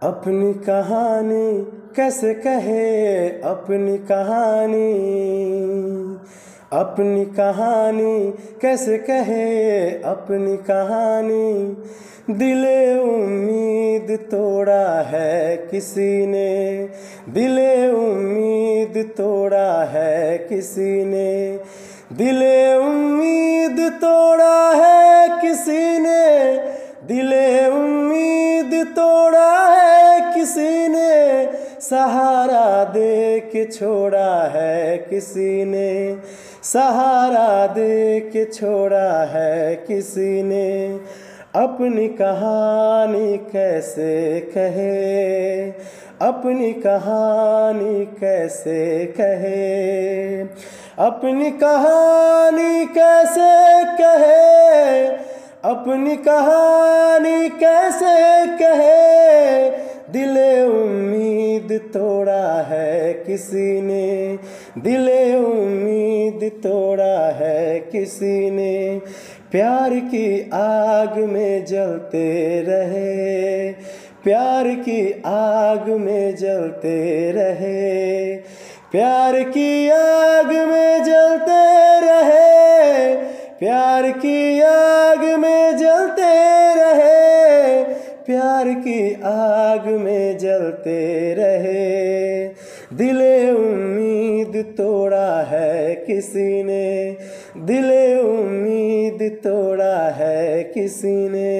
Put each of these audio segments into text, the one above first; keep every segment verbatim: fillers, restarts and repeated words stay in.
अपनी कहानी कैसे कहे अपनी कहानी, अपनी कहानी कैसे कहे अपनी कहानी। दिले उम्मीद तोड़ा है किसी ने, दिले उम्मीद तोड़ा है किसी ने, दिले उम्मीद तोड़ा है किसी ने, दिले उम्मीद तोड़ा है किसी ने, सहारा दे के छोड़ा है किसी ने, सहारा दे के छोड़ा है किसी ने। अपनी कहानी कैसे कहे, अपनी कहानी कैसे कहे, अपनी कहानी कैसे कहे, अपनी कहानी कैसे कहे। दिले उम्मीद तोड़ा है किसी ने, दिले उम्मीद तोड़ा है किसी ने। प्यार की आग में जलते रहे, प्यार की आग में जलते रहे, प्यार की आग में जलते रहे, प्यार की आग में जलते रहे, प्यार की आग में जलते रहे। दिले उम्मीद तोड़ा है किसी ने, दिले उम्मीद तोड़ा है किसी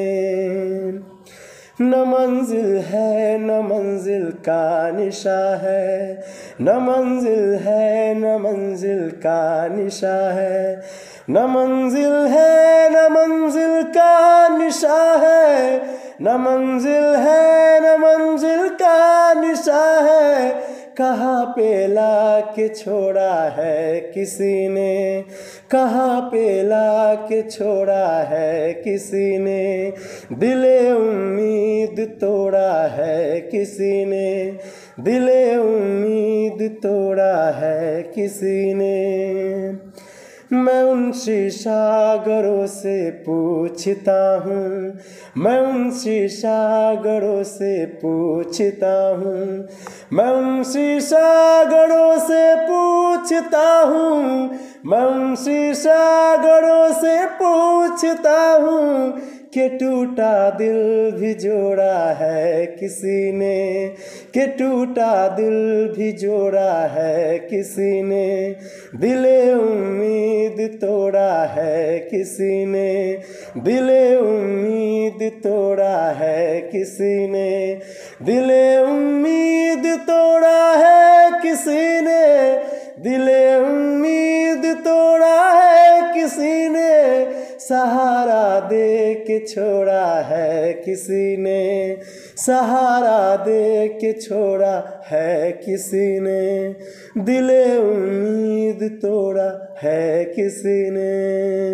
ने। न मंजिल है न मंजिल का निशा है, न मंजिल है न मंजिल का निशा है, न मंजिल है न मंजिल का निशा है, न मंजिल है न मंजिल का निशा है। कहाँ पे ला के छोड़ा है किसी ने, कहाँ पे ला के छोड़ा है किसी ने। दिले उम्मीद तोड़ा है किसी ने, दिले उम्मीद तोड़ा है किसी ने। मैं उन शीशागरों से पूछता हूँ, मैं उन शीशागरों से पूछता हूँ, मैं उन शीशागरों से पूछता हूँ, मैं उन शीशागरों से पूछता हूँ कि टूटा दिल भी जोड़ा है किसी ने, कि टूटा दिल भी जोड़ा है किसी ने। दिले उम्मीद तोड़ा है किसी ने, दिले उम्मीद तोड़ा है किसी ने, दिले उम्मीद तोड़ा है किसी ने, दिले उम्मीद तोड़ा है किसी ने। सहारा दे के छोड़ा है किसी ने, सहारा दे के छोड़ा है किसी ने। दिले उम्मीद तोड़ा है किसी ने।